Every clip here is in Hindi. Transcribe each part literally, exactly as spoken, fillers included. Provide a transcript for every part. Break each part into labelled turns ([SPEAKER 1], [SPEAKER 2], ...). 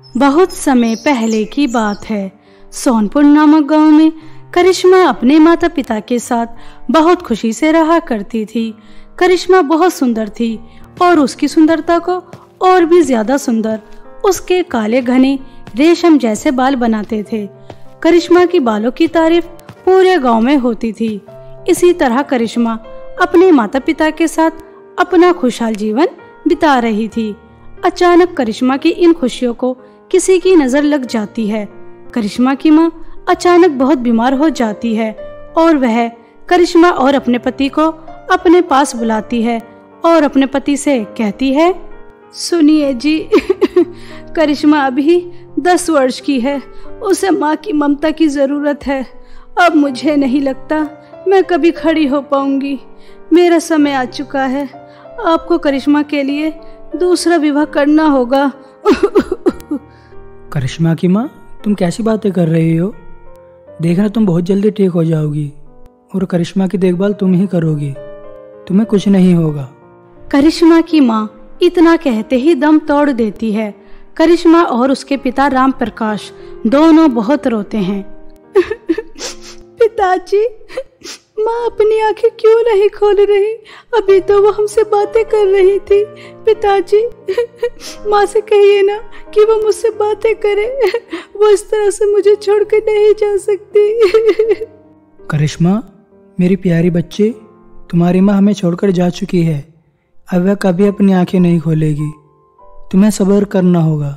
[SPEAKER 1] बहुत समय पहले की बात है। सोनपुर नामक गांव में करिश्मा अपने माता पिता के साथ बहुत खुशी से रहा करती थी। करिश्मा बहुत सुंदर थी और उसकी सुंदरता को और भी ज्यादा सुंदर उसके काले घने रेशम जैसे बाल बनाते थे। करिश्मा की बालों की तारीफ पूरे गांव में होती थी। इसी तरह करिश्मा अपने माता पिता के साथ अपना खुशहाल जीवन बिता रही थी। अचानक करिश्मा की इन खुशियों को किसी की नजर लग जाती है। करिश्मा की माँ अचानक बहुत बीमार हो जाती है और वह करिश्मा और अपने पति को अपने पास बुलाती है और अपने पति से कहती है, सुनिए जी, करिश्मा अभी दस वर्ष की है, उसे माँ की ममता की जरूरत है। अब मुझे नहीं लगता मैं कभी खड़ी हो पाऊंगी। मेरा समय आ चुका है। आपको करिश्मा के लिए दूसरा विवाह करना होगा।
[SPEAKER 2] करिश्मा की माँ, तुम कैसी बातें कर रही हो? देखना तुम बहुत जल्दी ठीक हो जाओगी और करिश्मा की देखभाल तुम ही करोगी, तुम्हें कुछ नहीं होगा।
[SPEAKER 1] करिश्मा की माँ इतना कहते ही दम तोड़ देती है। करिश्मा और उसके पिता राम प्रकाश दोनों बहुत रोते हैं। पिताजी, माँ अपनी आंखें क्यों नहीं खोल रही? अभी तो वो हमसे बातें कर रही थी। पिताजी, माँ से कहिए ना कि वो मुझसे बातें करे। वो इस तरह से मुझे छोड़कर नहीं जा सकती।
[SPEAKER 2] करिश्मा, मेरी प्यारी बच्ची, तुम्हारी माँ हमें छोड़कर जा चुकी है। अब वह कभी अपनी आंखें नहीं खोलेगी। तुम्हें सब्र करना होगा।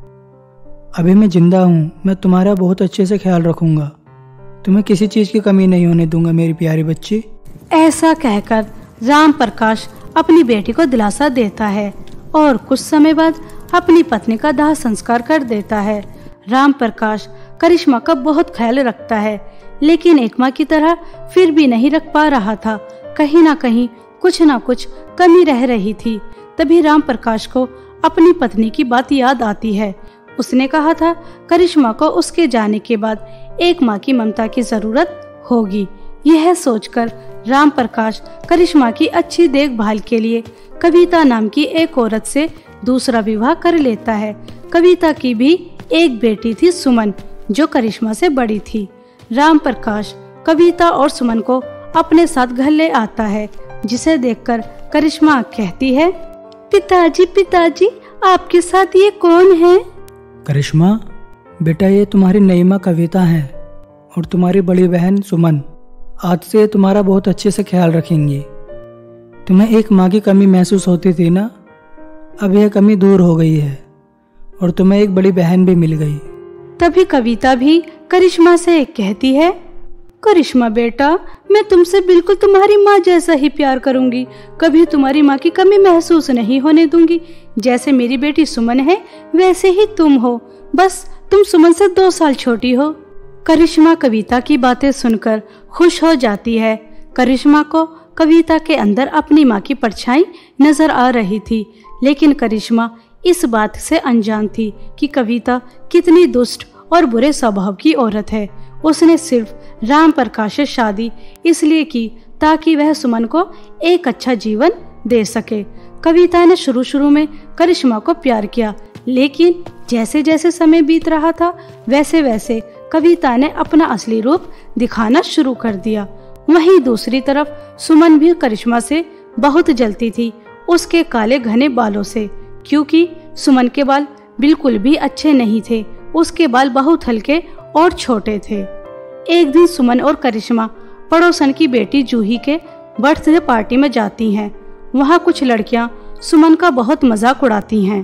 [SPEAKER 2] अभी मैं जिंदा हूँ, मैं तुम्हारा बहुत अच्छे से ख्याल रखूंगा। तुम्हें किसी चीज की कमी नहीं होने दूंगा मेरी प्यारी बच्ची।
[SPEAKER 1] ऐसा कहकर राम प्रकाश अपनी बेटी को दिलासा देता है और कुछ समय बाद अपनी पत्नी का दाह संस्कार कर देता है। राम प्रकाश करिश्मा का बहुत ख्याल रखता है, लेकिन एक माँ की तरह फिर भी नहीं रख पा रहा था। कहीं ना कहीं कुछ ना कुछ कमी रह रही थी। तभी राम प्रकाश को अपनी पत्नी की बात याद आती है। उसने कहा था करिश्मा को उसके जाने के बाद एक माँ की ममता की जरूरत होगी। यह सोचकर राम प्रकाश करिश्मा की अच्छी देखभाल के लिए कविता नाम की एक औरत से दूसरा विवाह कर लेता है। कविता की भी एक बेटी थी, सुमन, जो करिश्मा से बड़ी थी। राम प्रकाश कविता और सुमन को अपने साथ घर ले आता है, जिसे देखकर करिश्मा कहती है, पिताजी पिताजी, आपके साथ ये कौन है?
[SPEAKER 2] करिश्मा बेटा, ये तुम्हारी नई माँ कविता है और तुम्हारी बड़ी बहन सुमन। आज से तुम्हारा बहुत अच्छे से ख्याल रखेंगी। तुम्हें एक माँ की कमी महसूस होती थी ना, अब यह कमी दूर हो गई है और तुम्हें एक बड़ी बहन भी मिल गई।
[SPEAKER 1] तभी कविता भी करिश्मा से कहती है, करिश्मा बेटा, मैं तुमसे बिल्कुल तुम्हारी माँ जैसा ही प्यार करूंगी। कभी तुम्हारी माँ की कमी महसूस नहीं होने दूंगी। जैसे मेरी बेटी सुमन है, वैसे ही तुम हो, बस तुम सुमन से दो साल छोटी हो। करिश्मा कविता की बातें सुनकर खुश हो जाती है। करिश्मा को कविता के अंदर अपनी माँ की परछाई नजर आ रही थी, लेकिन करिश्मा इस बात से अनजान थी कि कविता कितनी दुष्ट और बुरे स्वभाव की औरत है। उसने सिर्फ राम प्रकाश से शादी इसलिए की ताकि वह सुमन को एक अच्छा जीवन दे सके। कविता ने शुरू शुरू में करिश्मा को प्यार किया, लेकिन जैसे जैसे समय बीत रहा था वैसे वैसे कविता ने अपना असली रूप दिखाना शुरू कर दिया। वहीं दूसरी तरफ सुमन भी करिश्मा से बहुत जलती थी, उसके काले घने बालों से, क्योंकि सुमन के बाल बिल्कुल भी अच्छे नहीं थे। उसके बाल बहुत हल्के और छोटे थे। एक दिन सुमन और करिश्मा पड़ोसन की बेटी जूही के बर्थडे पार्टी में जाती हैं। वहाँ कुछ लड़कियाँ सुमन का बहुत मजाक उड़ाती हैं।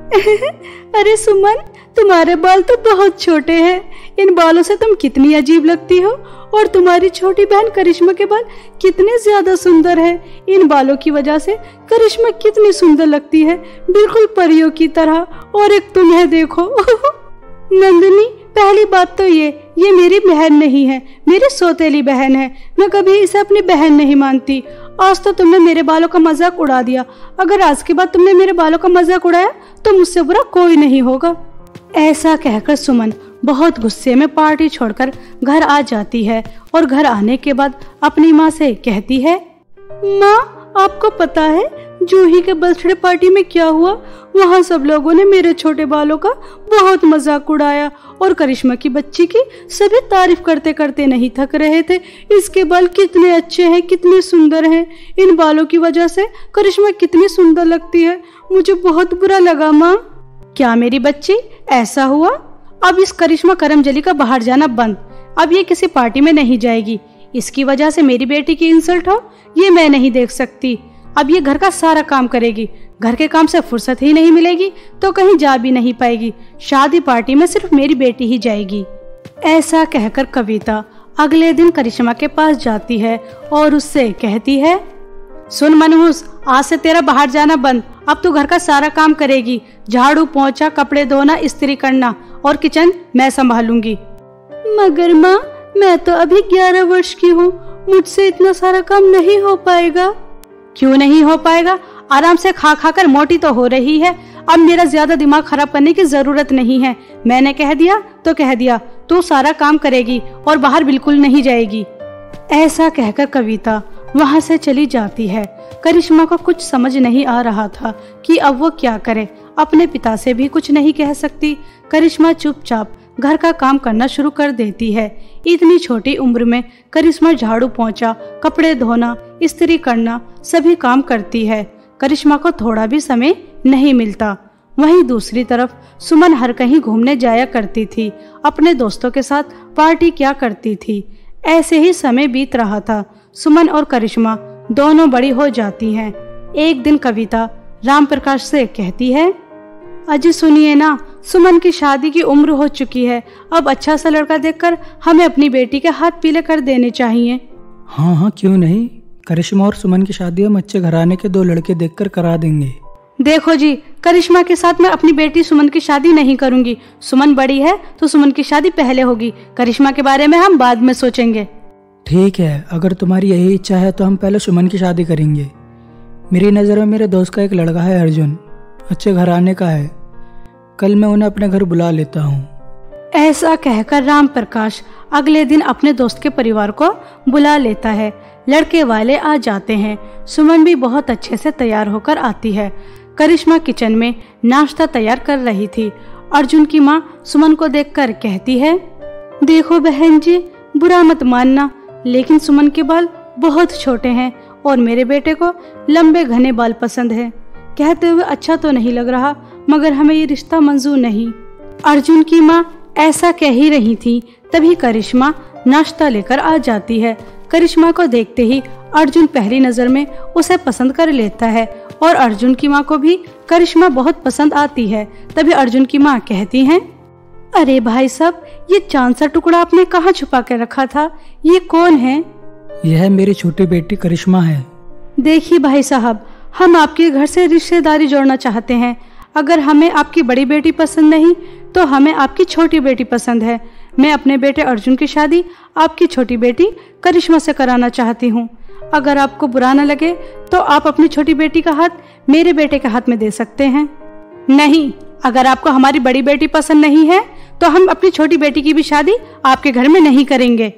[SPEAKER 1] अरे सुमन, तुम्हारे बाल तो बहुत छोटे हैं, इन बालों से तुम कितनी अजीब लगती हो। और तुम्हारी छोटी बहन करिश्मा के बाल कितने ज्यादा सुंदर है। इन बालों की वजह से करिश्मा कितनी सुंदर लगती है, बिल्कुल परियों की तरह। और एक तुम्हें देखो। नंदिनी, पहली बात तो ये ये मेरी बहन नहीं है, मेरी सौतेली बहन है। मैं कभी इसे अपनी बहन नहीं मानती। आज तो तुमने मेरे बालों का मजाक उड़ा दिया। अगर आज के बाद तुमने मेरे बालों का मजाक उड़ाया तो मुझसे बुरा कोई नहीं होगा। ऐसा कहकर सुमन बहुत गुस्से में पार्टी छोड़कर घर आ जाती है और घर आने के बाद अपनी माँ से कहती है, माँ, आपको पता है जूही के बर्थडे पार्टी में क्या हुआ, वहाँ सब लोगों ने मेरे छोटे बालों का बहुत मजाक उड़ाया और करिश्मा की बच्ची की सभी तारीफ करते करते नहीं थक रहे थे। इसके बाल कितने अच्छे हैं, कितने सुंदर हैं। इन बालों की वजह से करिश्मा कितनी सुंदर लगती है। मुझे बहुत बुरा लगा माँ। क्या मेरी बच्ची, ऐसा हुआ? अब इस करिश्मा करमजली का बाहर जाना बंद। अब ये किसी पार्टी में नहीं जाएगी। इसकी वजह से मेरी बेटी की इंसल्ट हो, ये मैं नहीं देख सकती। अब ये घर का सारा काम करेगी। घर के काम से फुर्सत ही नहीं मिलेगी तो कहीं जा भी नहीं पाएगी। शादी पार्टी में सिर्फ मेरी बेटी ही जाएगी। ऐसा कहकर कविता अगले दिन करिश्मा के पास जाती है और उससे कहती है, सुन मनहूस, आज से तेरा बाहर जाना बंद। अब तू घर का सारा काम करेगी। झाड़ू, पोंछा, कपड़े धोना, इस्त्री करना और किचन मैं संभालूंगी। मगर माँ, मैं तो अभी ग्यारह वर्ष की हूँ, मुझसे इतना सारा काम नहीं हो पाएगा। क्यों नहीं हो पाएगा? आराम से खा खा कर मोटी तो हो रही है। अब मेरा ज्यादा दिमाग खराब करने की जरूरत नहीं है। मैंने कह दिया तो कह दिया, तू सारा काम करेगी और बाहर बिल्कुल नहीं जाएगी। ऐसा कहकर कविता वहाँ से चली जाती है। करिश्मा को कुछ समझ नहीं आ रहा था कि अब वो क्या करे। अपने पिता से भी कुछ नहीं कह सकती। करिश्मा चुपचाप घर का काम करना शुरू कर देती है। इतनी छोटी उम्र में करिश्मा झाड़ू, पोंछा, कपड़े धोना, इस्त्री करना सभी काम करती है। करिश्मा को थोड़ा भी समय नहीं मिलता। वहीं दूसरी तरफ सुमन हर कहीं घूमने जाया करती थी, अपने दोस्तों के साथ पार्टी क्या करती थी। ऐसे ही समय बीत रहा था। सुमन और करिश्मा दोनों बड़ी हो जाती हैं। एक दिन कविता राम प्रकाश से कहती है, अजी सुनिए ना, सुमन की शादी की उम्र हो चुकी है। अब अच्छा सा लड़का देखकर हमें अपनी बेटी के हाथ पीले कर देने चाहिए।
[SPEAKER 2] हाँ हाँ, क्यों नहीं। करिश्मा और सुमन की शादी हम अच्छे घराने के दो लड़के देखकर करा देंगे।
[SPEAKER 1] देखो जी, करिश्मा के साथ मैं अपनी बेटी सुमन की शादी नहीं करूंगी। सुमन बड़ी है तो सुमन की शादी पहले होगी। करिश्मा के बारे में हम बाद में सोचेंगे।
[SPEAKER 2] ठीक है, अगर तुम्हारी यही इच्छा है तो हम पहले सुमन की शादी करेंगे। मेरी नज़र में मेरे दोस्त का एक लड़का है अर्जुन, अच्छे घराने का है। कल मैं उन्हें अपने घर बुला लेता हूँ।
[SPEAKER 1] ऐसा कहकर राम प्रकाश अगले दिन अपने दोस्त के परिवार को बुला लेता है। लड़के वाले आ जाते हैं। सुमन भी बहुत अच्छे से तैयार होकर आती है। करिश्मा किचन में नाश्ता तैयार कर रही थी। अर्जुन की माँ सुमन को देखकर कहती है, देखो बहन जी, बुरा मत मानना, लेकिन सुमन के बाल बहुत छोटे हैं और मेरे बेटे को लंबे घने बाल पसंद है। कहते हुए अच्छा तो नहीं लग रहा, मगर हमें ये रिश्ता मंजूर नहीं। अर्जुन की माँ ऐसा कह ही रही थी, तभी करिश्मा नाश्ता लेकर आ जाती है। करिश्मा को देखते ही अर्जुन पहली नजर में उसे पसंद कर लेता है और अर्जुन की माँ को भी करिश्मा बहुत पसंद आती है। तभी अर्जुन की माँ कहती हैं, अरे भाई साहब, ये चांद सा टुकड़ा आपने कहाँ छुपा के रखा था? ये कौन है?
[SPEAKER 2] यह मेरी छोटी बेटी करिश्मा है।
[SPEAKER 1] देखिए भाई साहब, हम आपके घर से रिश्तेदारी जोड़ना चाहते हैं। अगर हमें आपकी बड़ी बेटी पसंद नहीं तो हमें आपकी छोटी बेटी पसंद है। मैं अपने बेटे अर्जुन की शादी आपकी छोटी बेटी करिश्मा से कराना चाहती हूँ। अगर आपको बुरा न लगे तो आप अपनी छोटी बेटी का हाथ मेरे बेटे के हाथ में दे सकते हैं। नहीं, अगर आपको हमारी बड़ी बेटी पसंद नहीं है तो हम अपनी छोटी बेटी की भी शादी आपके घर में नहीं करेंगे।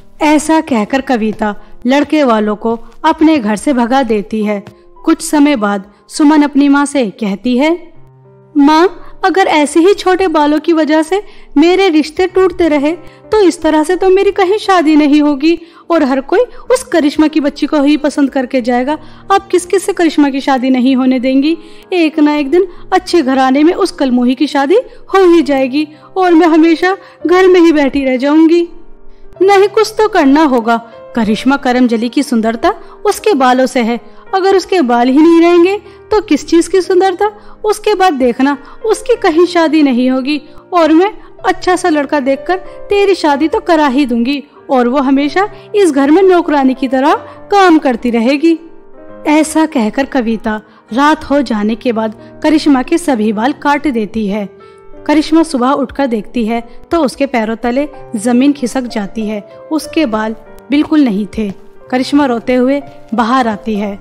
[SPEAKER 1] ऐसा कहकर कविता लड़के वालों को अपने घर से भगा देती है। कुछ समय बाद सुमन अपनी माँ से कहती है, माँ, अगर ऐसे ही छोटे बालों की वजह से मेरे रिश्ते टूटते रहे तो इस तरह से तो मेरी कहीं शादी नहीं होगी और हर कोई उस करिश्मा की बच्ची को ही पसंद करके जाएगा। अब किस किस से करिश्मा की शादी नहीं होने देंगी। एक ना एक दिन अच्छे घराने में उस कलमोही की शादी हो ही जाएगी और मैं हमेशा घर में ही बैठी रह जाऊंगी। नहीं, कुछ तो करना होगा। करिश्मा करमजली की सुंदरता उसके बालों से है। अगर उसके बाल ही नहीं रहेंगे तो किस चीज की सुंदरता? उसके बाद देखना, उसकी कहीं शादी नहीं होगी और मैं अच्छा सा लड़का देखकर तेरी शादी तो करा ही दूंगी और वो हमेशा इस घर में नौकरानी की तरह काम करती रहेगी। ऐसा कहकर कविता रात हो जाने के बाद करिश्मा के सभी बाल काट देती है। करिश्मा सुबह उठकर देखती है तो उसके पैरों तले जमीन खिसक जाती है। उसके बाल बिल्कुल नहीं थे। करिश्मा रोते हुए बाहर आती है।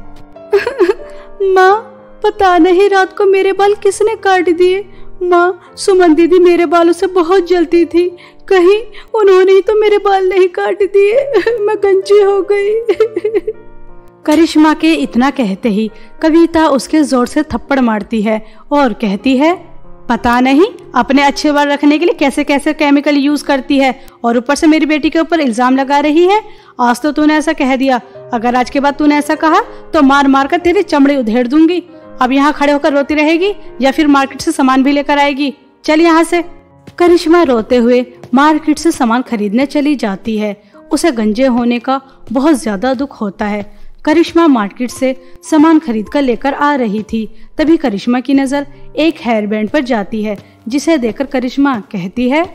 [SPEAKER 1] माँ, पता नहीं रात को मेरे बाल किसने काट दिए। माँ, सुमन दीदी मेरे बालों से बहुत जलती थी, कहीं उन्होंने ही तो मेरे बाल नहीं काट दिए। मैं गंजी हो गई। करिश्मा के इतना कहते ही कविता उसके जोर से थप्पड़ मारती है और कहती है, पता नहीं अपने अच्छे बाल रखने के लिए कैसे कैसे केमिकल यूज करती है और ऊपर से मेरी बेटी के ऊपर इल्जाम लगा रही है। आज तो तूने ऐसा कह दिया, अगर आज के बाद तूने ऐसा कहा तो मार मार कर तेरी चमड़ी उधेड़ दूंगी। अब यहाँ खड़े होकर रोती रहेगी या फिर मार्केट से सामान भी लेकर आएगी, चल यहाँ से। करिश्मा रोते हुए मार्केट से सामान खरीदने चली जाती है। उसे गंजे होने का बहुत ज्यादा दुख होता है। करिश्मा मार्केट से सामान खरीद कर लेकर आ रही थी, तभी करिश्मा की नजर एक हेयर बैंड पर जाती है, जिसे देखकर करिश्मा कहती है,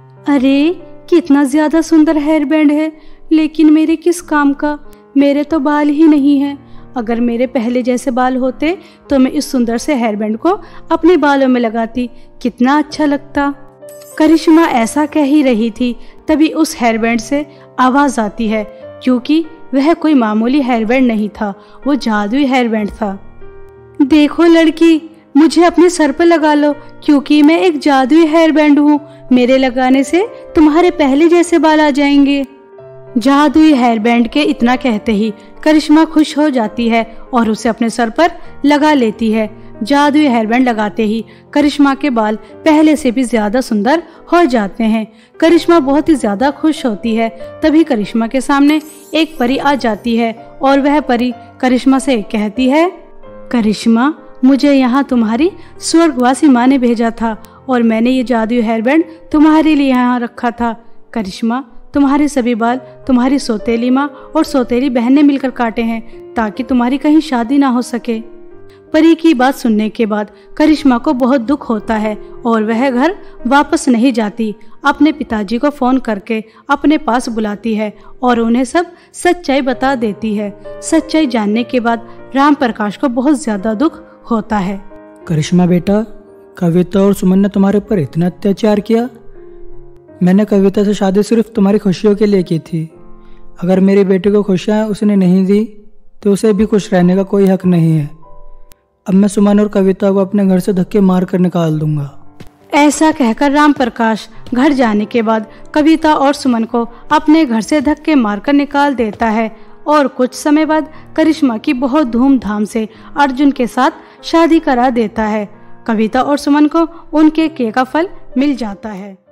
[SPEAKER 1] अरे कितना ज्यादा सुंदर हेयर बैंड है, लेकिन मेरे किस काम का, मेरे तो बाल ही नहीं है। अगर मेरे पहले जैसे बाल होते तो मैं इस सुंदर से हेयर बैंड को अपने बालों में लगाती, कितना अच्छा लगता। करिश्मा ऐसा कह ही रही थी, तभी उस हेयर बैंड से आवाज आती है, क्योंकि वह कोई मामूली हेयर बैंड नहीं था, वो जादुई हेयर बैंड था। देखो लड़की, मुझे अपने सर पर लगा लो, क्योंकि मैं एक जादुई हेयर बैंड हूँ। मेरे लगाने से तुम्हारे पहले जैसे बाल आ जाएंगे। जादुई हेयर बैंड के इतना कहते ही करिश्मा खुश हो जाती है और उसे अपने सर पर लगा लेती है। जादुई हेयर बैंड लगाते ही करिश्मा के बाल पहले से भी ज्यादा सुंदर हो जाते हैं। करिश्मा बहुत ही ज्यादा खुश होती है। तभी करिश्मा के सामने एक परी आ जाती है और वह परी करिश्मा से कहती है, करिश्मा, मुझे यहाँ तुम्हारी स्वर्गवासी माँ ने भेजा था और मैंने ये जादुई हेयर बैंड तुम्हारे लिए यहाँ रखा था। करिश्मा, तुम्हारे सभी बाल तुम्हारी सौतेली माँ और सौतेली बहन ने मिलकर काटे हैं, ताकि तुम्हारी कहीं शादी ना हो सके। परी की बात सुनने के बाद करिश्मा को बहुत दुख होता है और वह घर वापस नहीं जाती। अपने पिताजी को फोन करके अपने पास बुलाती है और उन्हें सब सच्चाई बता देती है। सच्चाई जानने के बाद राम प्रकाश को बहुत ज्यादा दुख होता है।
[SPEAKER 2] करिश्मा बेटा, कविता और सुमन ने तुम्हारे ऊपर इतना अत्याचार किया। मैंने कविता से शादी सिर्फ तुम्हारी खुशियों के लिए की थी। अगर मेरी बेटी को खुशियाँ उसने नहीं दी तो उसे भी खुश रहने का कोई हक नहीं है। अब मैं सुमन और कविता को अपने घर से धक्के मार कर निकाल दूंगा।
[SPEAKER 1] ऐसा कहकर राम प्रकाश घर जाने के बाद कविता और सुमन को अपने घर से धक्के मारकर निकाल देता है और कुछ समय बाद करिश्मा की बहुत धूमधाम से अर्जुन के साथ शादी करा देता है। कविता और सुमन को उनके किए का फल मिल जाता है।